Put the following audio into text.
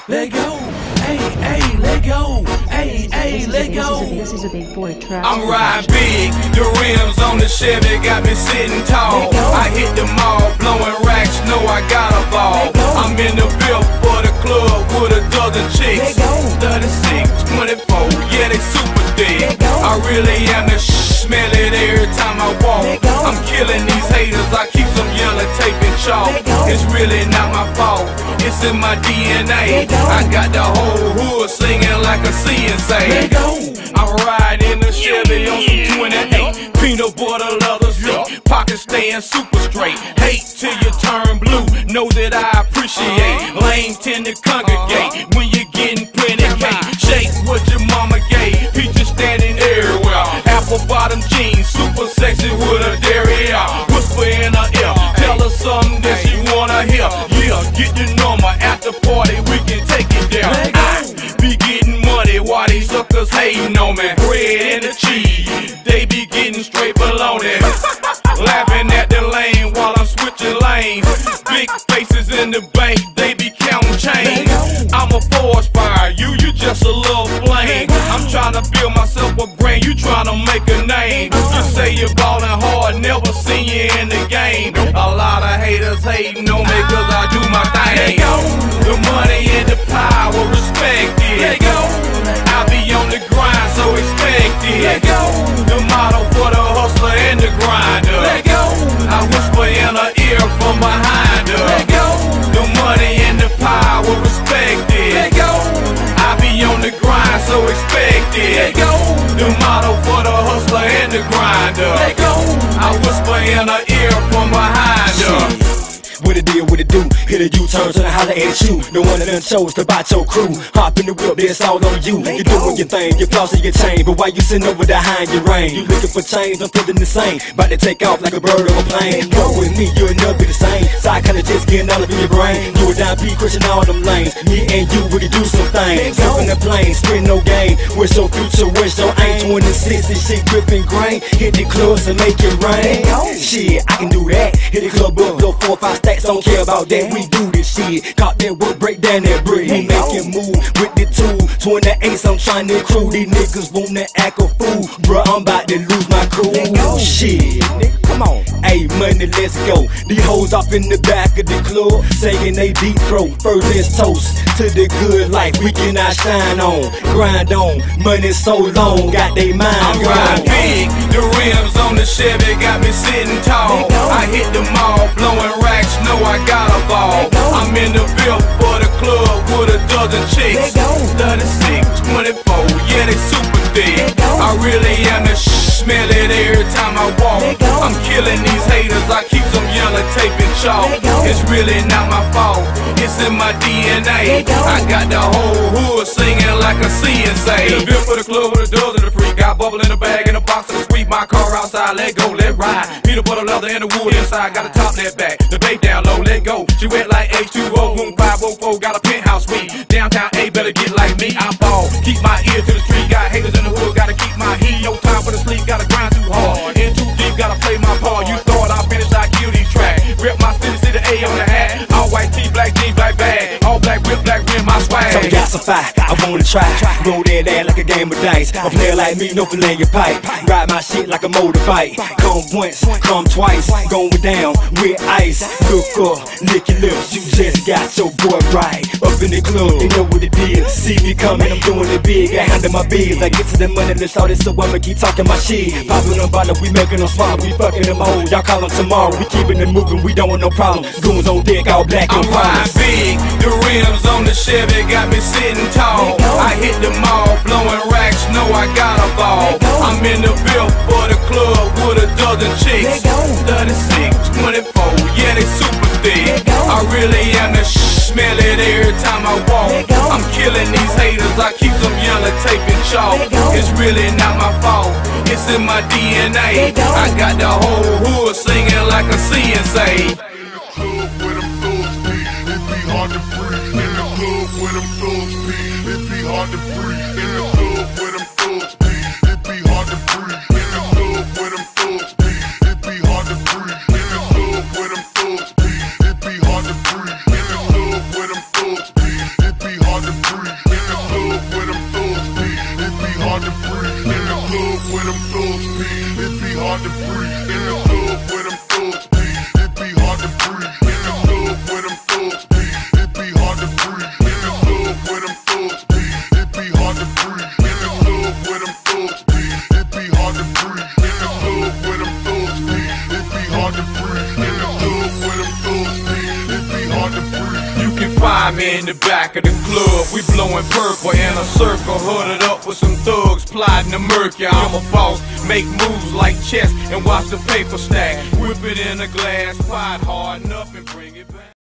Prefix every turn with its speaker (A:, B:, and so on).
A: let go, hey, let go, hey, let go.
B: This is a big boy trash.
A: I'm riding big, the rims on the Chevy got me sitting tall. I hit the mall, blowing racks, know I got a ball. I'm in the bill for the club with a dozen chicks. 36, 24, yeah, they super thick. I really am the smell it every time I walk. I'm killing these haters, I keep some yellow tape and chalk. It's really not my fault, it's in my DNA. I got the whole hood singing like a CNC. I'm riding the Chevy on some 28, peanut butter leather seat, pockets staying super straight. Hate till you turn blue, know that I appreciate. Lame tend to congregate when you're getting plenty cake. Shake what your mama gave, peaches standing everywhere. Apple bottom jeans, super sexy with a derriere. Whisper in her ear, tell her something that she wanna hear. Yeah, get the number at the party, we can take it there. I be getting money while these suckers hating on me. Bread and the cheese, they be getting straight baloney. Laughing at the lane while I'm switching lanes. Big faces in the bank, they be counting change. I'm a forest fire, you just a little flame. I'm trying to build myself a brain, you trying to make a name. You say you're ballin' hard, never seen you in the game. A lot of haters hating on me cause I do my thing. The money and the power, respect it. I be on the grind, so expect it. The motto for the hustler and the grinder. I whisper in her ear from behind her. The money and the power, respect it. I be on the grind, so expect it. The motto for the hustler and the grinder. I whisper in her ear from behind her.
C: What it deal, what it do? Hit a U-turn, turn to holler at you. No one of them chose to bite your crew. Hop in the whip, it's all on you. You doing your thing, you're flossing your chain. But why you sitting over behind your rain? You looking for change, I'm feeling the same. About to take off like a bird on a plane. Go with me, you'll never be the same. Side kinda just getting all up in your brain. You and down P, crushing all them lanes. Me and you, we can do some things. Jump in the plane, spin no game. Where's your future, where's your aim? 26, this shit gripping grain. Hit the clubs and make it rain. Shit, I can do that. Hit the club up, blow 4 or 5 stacks. Don't care about that, we do this shit. Caught that work, break down that brick. We make it move with the tool. 28s, I'm trying to crew. These niggas wanna act a fool. Bruh, I'm about to lose my cool. Shit, come on. Hey, money, let's go. These hoes off in the back of the club, saying they deep throat. First, let's toast to the good life we cannot shine on. Grind on, money so long, got they mind
A: I'm riding big, the rims on the Chevy got me sitting tall. I hit the mall, blowing racks, know I got a ball. I'm in the bill for the club with a dozen chicks. 36, 24, yeah, they super thick. I really am the smell it every time I walk. I'm killing these haters, I keep some yellow tape and chalk. It's really not my fault, it's in my DNA. I got the whole hood singing like a CNC. In the bill for the club with a dozen of free. Got bubble in the bag and a box of the sweet. My car outside, let go, let ride. Peanut butter leather and the wood inside. Got a top net back, the bass down low, let go. She wet like H2O, room 504. Got a penthouse suite, downtown A, better get like me. I ball, keep my ear to the street. Got haters in the hood, gotta keep my heat. No time for the sleep, gotta grind too hard. In too deep, gotta play my part. You thought I finished, I kill these tracks. Rip my city A on the hat. All white tee, black jeans, black bag. All black whip, black rim, my swag.
C: So got some fire, I wanna try. Roll that ass like a game of dice. A player like me, no fillet your pipe. Ride my shit like a motorbike. Come once, come twice. Going down with ice. Look up, lick your lips. You just got your boy right. Up in the club, they know what it is. See me coming, I'm doing it big. I handle my biz. I get to the money, let's all this, so I'ma keep talking my shit. Popping them bottle, we making them smile. We fucking them hoes, y'all call them tomorrow. We keeping it moving, we don't want no problem. Goons on deck, all black and
A: I'm riding big, the rims on the Chevy got me sitting tall. I hit the mall, blowing racks, know I got a ball. I'm in the bill for the club with a dozen chicks. 36, 24, yeah, they super thick. I really am the smell it every time I walk. I'm killing these haters, I keep some yellow tape and chalk. It's really not my fault, it's in my DNA. I got the whole hood singing like a CNC.
D: Hard to breathe in the club where them thugs be. It be hard to breathe in the club where them thugs be. It be hard to breathe in the club where them thugs be. It be hard to breathe in the club where them thugs be. It be hard to breathe in the club where them thugs be. It be hard to
A: in the back of the club, we blowing purple in a circle, hooded up with some thugs, plotting to murk ya. I'm a boss, make moves like chess and watch the paper stack. Whip it in a glass pot, harden up and bring it back.